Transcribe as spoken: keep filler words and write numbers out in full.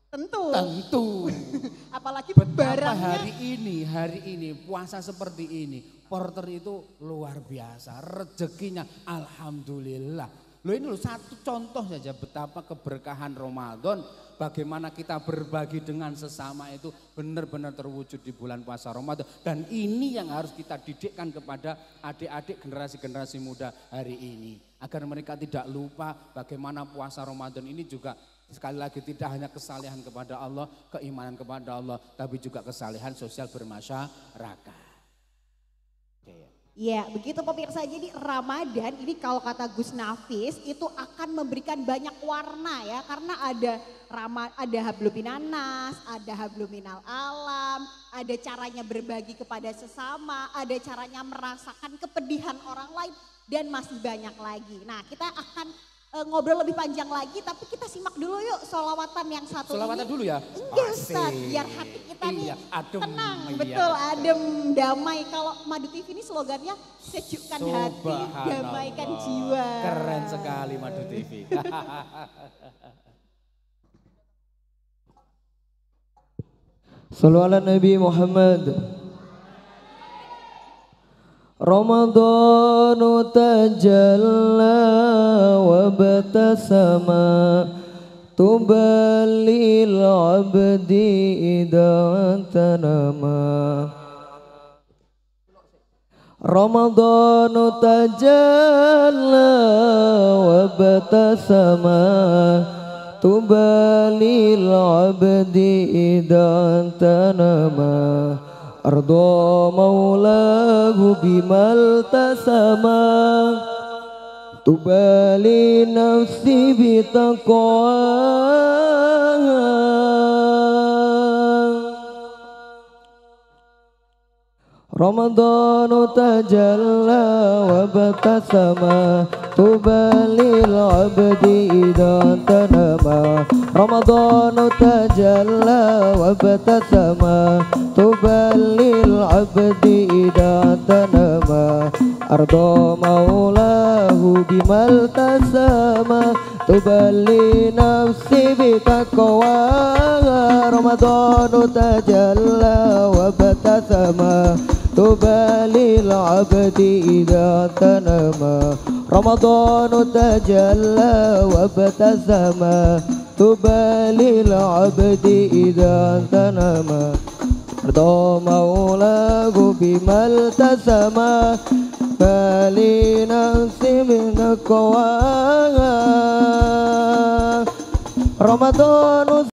Tentu. Tentu. Apalagi Betapa barangnya. hari ini, hari ini puasa seperti ini. Porter itu luar biasa, rezekinya alhamdulillah. Loh ini loh satu contoh saja betapa keberkahan Ramadan. Bagaimana kita berbagi dengan sesama itu benar-benar terwujud di bulan puasa Ramadan. Dan ini yang harus kita didikkan kepada adik-adik generasi-generasi muda hari ini. Agar mereka tidak lupa bagaimana puasa Ramadan ini juga sekali lagi tidak hanya kesalehan kepada Allah, keimanan kepada Allah, tapi juga kesalehan sosial bermasyarakat. Ya begitu pemirsa, jadi Ramadan ini kalau kata Gus Nafis itu akan memberikan banyak warna ya. Karena ada Rama, ada habluminanas, ada habluminal alam, ada caranya berbagi kepada sesama, ada caranya merasakan kepedihan orang lain dan masih banyak lagi. Nah kita akan uh, ngobrol lebih panjang lagi tapi kita simak dulu yuk sholawatan yang satu Sholawatan ini. dulu ya? Enggak Ustaz, biar hati kita nih iya, adem, tenang, iya, betul, betul. adem, damai. Kalau Madu T V ini slogannya sejukkan hati, damaikan jiwa. Keren sekali Madu T V. Sallu ala Nabi Muhammad. Ramadhanu tajalla wa batasama tubalil abdi idha tanama. Ramadhanu tajalla wa batasama tubalil abdi idha tanama. Ardo maulahu bimal tasama tubali nafsi bitaqwa. Ramadhanu tajalla wa batasama tubalil abdi idha tanama. Ramadhanu tajalla wa batasama tubalil abdi idha tanama. Ardo maulahu bimal tasama tubali nafsi bitaqwa. Ramadhanu tajalla wa batasama tubalil abdi idha tanama. Ramadhanu tajalla wa batasama tubalil abdi idha tanama. Ardo maulahu bimal tasama bali nafsi min aqwa. Ramadhanu